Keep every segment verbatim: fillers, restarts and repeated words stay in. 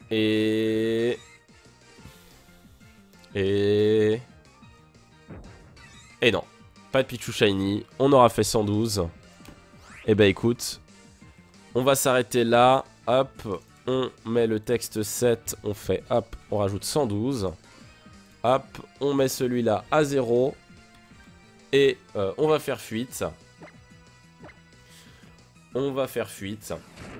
Et... Et... Et non. Pas de Pichu Shiny. On aura fait cent douze. Et bah écoute. On va s'arrêter là. Hop. On met le texte sept. On fait hop. On rajoute cent douze. Hop. On met celui-là à zéro. Et euh, on va faire fuite. On va faire fuite.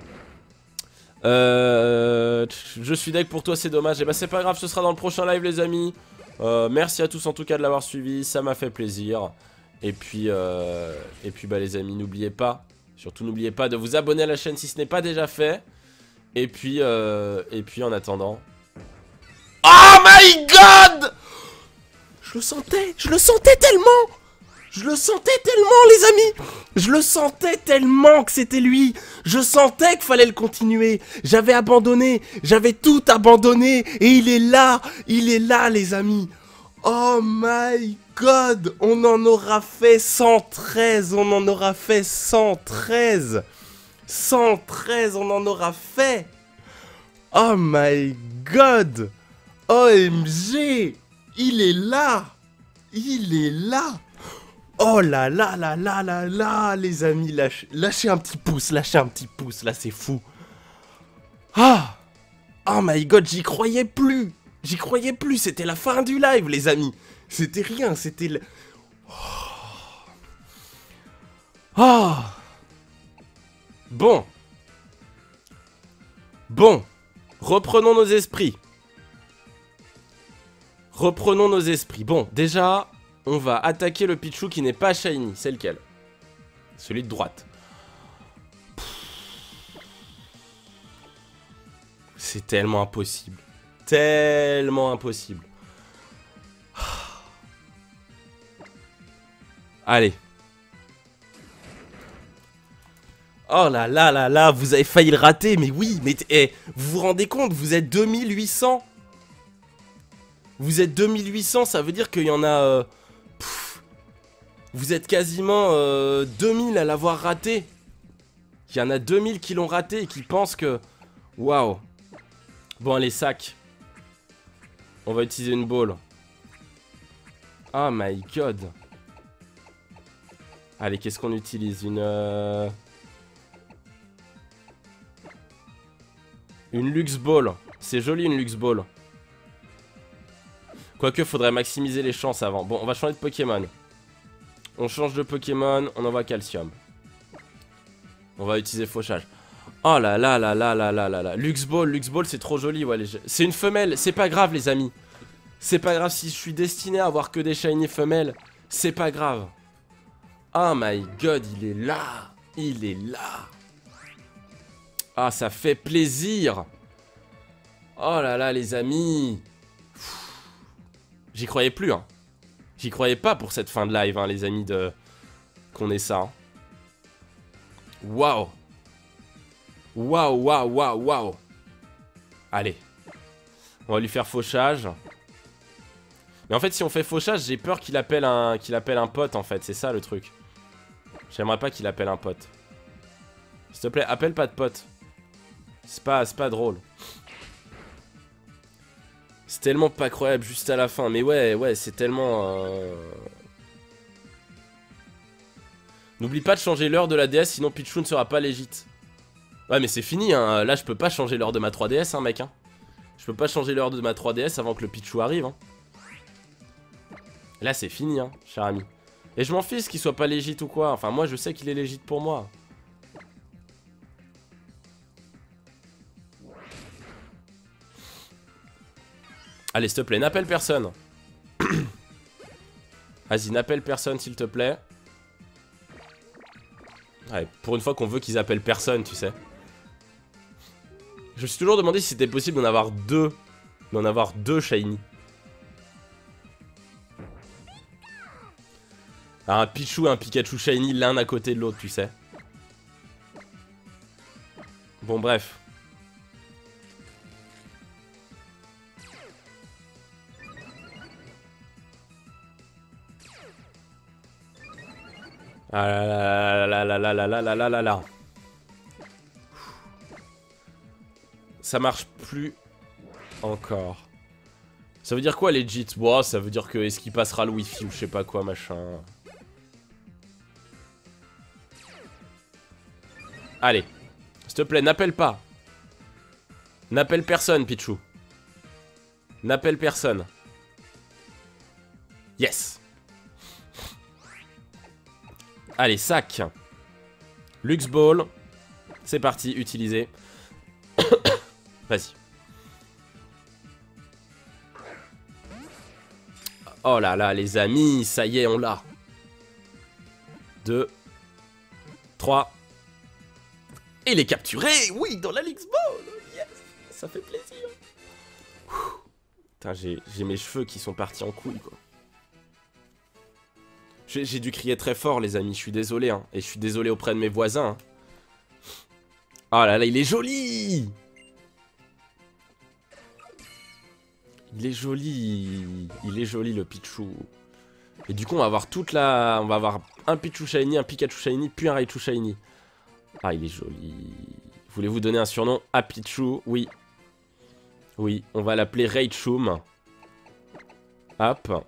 Euh, je suis deck pour toi, c'est dommage. Et bah c'est pas grave, ce sera dans le prochain live les amis. euh, Merci à tous en tout cas de l'avoir suivi. Ça m'a fait plaisir. Et puis euh, Et puis bah les amis, n'oubliez pas. Surtout n'oubliez pas de vous abonner à la chaîne si ce n'est pas déjà fait. Et puis euh, Et puis en attendant. Oh my god! Je le sentais, je le sentais tellement. Je le sentais tellement les amis. Je le sentais tellement que c'était lui. Je sentais qu'il fallait le continuer. J'avais abandonné, j'avais tout abandonné. Et il est là, il est là les amis. Oh my god. On en aura fait cent treize. On en aura fait cent treize. cent treize, on en aura fait. Oh my god. O M G. Il est là. Il est là. Oh là là là là là là, les amis, lâchez, lâchez un petit pouce, lâchez un petit pouce, là c'est fou. Ah, oh my god, j'y croyais plus, j'y croyais plus, c'était la fin du live les amis. C'était rien, c'était le... Oh. Oh. Bon. Bon, reprenons nos esprits. Reprenons nos esprits, bon, déjà... On va attaquer le Pichu qui n'est pas shiny. C'est lequel? Celui de droite. C'est tellement impossible. Tellement impossible. Allez. Oh là là là là, vous avez failli le rater. Mais oui, mais eh, vous vous rendez compte, vous êtes deux mille huit cents. Vous êtes deux mille huit cents, ça veut dire qu'il y en a... Euh, pff, vous êtes quasiment euh, deux mille à l'avoir raté. Il y en a deux mille qui l'ont raté et qui pensent que... Waouh. Bon, allez, sac. On va utiliser une ball. Oh my god. Allez, qu'est-ce qu'on utilise? Une... Euh... Une Lux Ball. C'est joli une Lux Ball. Quoique, faudrait maximiser les chances avant. Bon, on va changer de Pokémon. On change de Pokémon, on envoie Calcium. On va utiliser Fauchage. Oh là là là là là là là là. Lux Ball, Lux Ball, c'est trop joli. Ouais, les... C'est une femelle, c'est pas grave, les amis. C'est pas grave si je suis destiné à avoir que des shiny femelles. C'est pas grave. Oh my god, il est là. Il est là. Ah, ça fait plaisir. Oh là là, les amis. J'y croyais plus, hein. J'y croyais pas pour cette fin de live, hein, les amis, de... qu'on ait ça. Hein. Waouh. Waouh, waouh, waouh, waouh. Allez. On va lui faire Fauchage. Mais en fait, si on fait Fauchage, j'ai peur qu'il appelle un qu'il appelle un pote, en fait. C'est ça, le truc. J'aimerais pas qu'il appelle un pote. S'il te plaît, appelle pas de pote. C'est pas, c'est pas drôle. C'est tellement pas croyable juste à la fin. Mais ouais, ouais, c'est tellement... Euh... N'oublie pas de changer l'heure de la D S, sinon Pichu ne sera pas légit. Ouais, mais c'est fini, hein. Là, je peux pas changer l'heure de ma trois D S, hein, mec. Hein. Je peux pas changer l'heure de ma trois D S avant que le Pichu arrive. Hein. Là, c'est fini, hein, cher ami. Et je m'en fiche qu'il soit pas légit ou quoi. Enfin, moi, je sais qu'il est légit pour moi. Allez, s'il te plaît, n'appelle personne. Vas-y, n'appelle personne, s'il te plaît. Ouais, pour une fois qu'on veut qu'ils appellent personne, tu sais. Je me suis toujours demandé si c'était possible d'en avoir deux. D'en avoir deux shiny. Un Pichu et un Pikachu shiny l'un à côté de l'autre, tu sais. Bon, bref. Ah là là là là là là là là là là. Ça marche plus. encore. Ça veut dire quoi legit? Bon, ça veut dire que est-ce qu'il passera le wifi ou je sais pas quoi machin. Allez. S'il te plaît, n'appelle pas. N'appelle personne, Pichou. N'appelle personne. Yes. Allez, sac. Lux Ball. C'est parti, utilisé. Vas-y. Oh là là, les amis, ça y est, on l'a. deux, trois. Et il est capturé, oui, dans la Lux Ball. Yes, ça fait plaisir. Putain, j'ai mes cheveux qui sont partis en couille, quoi. J'ai dû crier très fort, les amis, je suis désolé, hein. Et je suis désolé auprès de mes voisins, hein. Oh là là, il est joli. Il est joli. Il est joli, le Pichou. Et du coup, on va avoir toute la... On va avoir un Pichou Shiny, un Pikachu Shiny, puis un Raichu Shiny. Ah, il est joli. Voulez-vous donner un surnom à Pichou? Oui. Oui, on va l'appeler Raichum. Hop.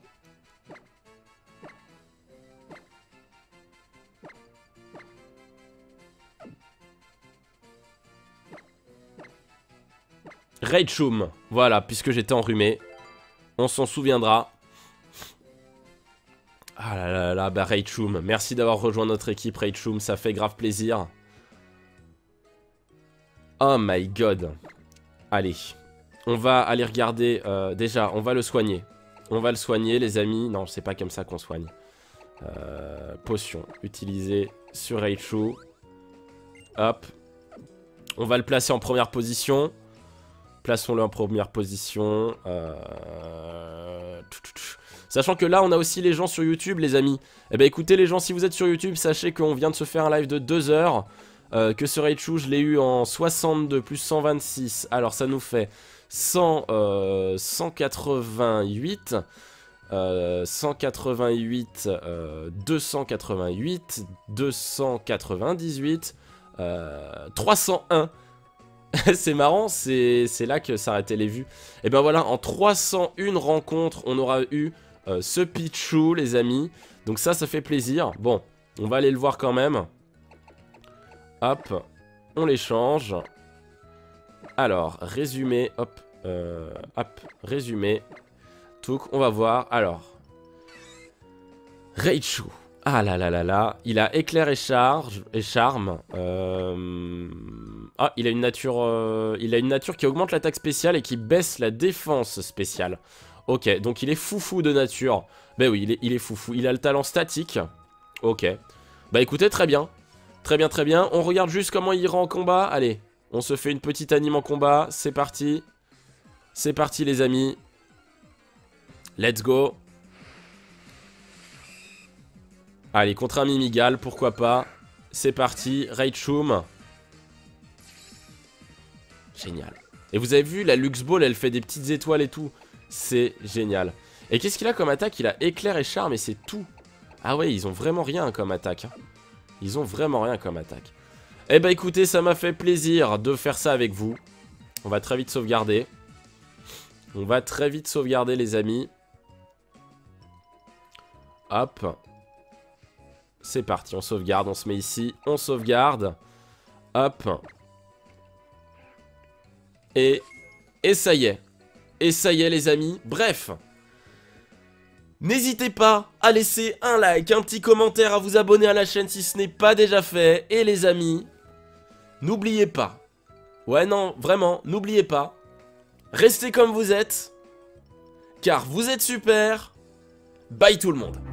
Raichum, voilà, puisque j'étais enrhumé. On s'en souviendra. Ah là là là, bah Raichum, merci d'avoir rejoint notre équipe Raichum, ça fait grave plaisir. Oh my god. Allez, on va aller regarder, euh, déjà, on va le soigner. On va le soigner, les amis. Non, c'est pas comme ça qu'on soigne. Euh, potion, utilisée sur Raichu. Hop. On va le placer en première position. Plaçons-le en première position. Euh... Sachant que là, on a aussi les gens sur YouTube, les amis. Eh ben écoutez, les gens, si vous êtes sur YouTube, sachez qu'on vient de se faire un live de deux heures. Euh, que ce Raichu, je l'ai eu en soixante-deux plus cent vingt-six. Alors, ça nous fait cent, euh, cent quatre-vingt-huit. Euh, cent quatre-vingt-huit, euh, deux cent quatre-vingt-huit, deux cent quatre-vingt-dix-huit, euh, trois cent un. C'est marrant, c'est là que s'arrêtaient les vues. Et ben voilà, en trois cent une rencontres, on aura eu euh, ce Pichou, les amis. Donc ça, ça fait plaisir. Bon, on va aller le voir quand même. Hop, on l'échange. Alors, résumé, hop, euh, hop, résumé. Touk, on va voir. Alors, Raichu. Ah là là là là, il a éclair et charge et charme. Euh... Ah, il a une nature, euh... il a une nature qui augmente l'attaque spéciale et qui baisse la défense spéciale. Ok, donc il est foufou de nature. Ben oui, il est, il est foufou. Il a le talent statique. Ok. Bah écoutez, très bien, très bien, très bien. On regarde juste comment il ira en combat. Allez, on se fait une petite anime en combat. C'est parti, c'est parti les amis. Let's go. Allez, contre un Mimigal, pourquoi pas. C'est parti, Raichum. Génial. Et vous avez vu, la Lux Ball, elle fait des petites étoiles et tout. C'est génial. Et qu'est-ce qu'il a comme attaque? Il a éclair et charme et c'est tout. Ah ouais, ils ont vraiment rien comme attaque. Hein. Ils ont vraiment rien comme attaque. Eh bah écoutez, ça m'a fait plaisir de faire ça avec vous. On va très vite sauvegarder. On va très vite sauvegarder, les amis. Hop. C'est parti, on sauvegarde, on se met ici, on sauvegarde. Hop. Et, et ça y est. Et ça y est les amis, bref. N'hésitez pas à laisser un like, un petit commentaire, à vous abonner à la chaîne si ce n'est pas déjà fait. Et les amis, n'oubliez pas. Ouais non, vraiment, n'oubliez pas. Restez comme vous êtes. Car vous êtes super. Bye tout le monde.